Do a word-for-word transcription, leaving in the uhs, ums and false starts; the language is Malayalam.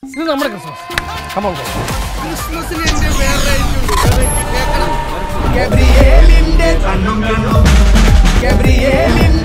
ഇത് നമ്മുടെ ക്രിസ്മസ്. കമോൺ ക്രിസ്മസിന് എന്റെ വേറെ ഗബ്രിയേലിന്റെ ഗബ്രിയേലിന്റെ